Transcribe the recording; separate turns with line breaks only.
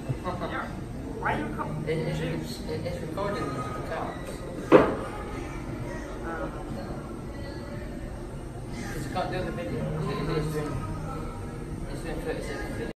Why are you coming?
It's recording the cards. Because you can't do the video. It's doing 30 seconds.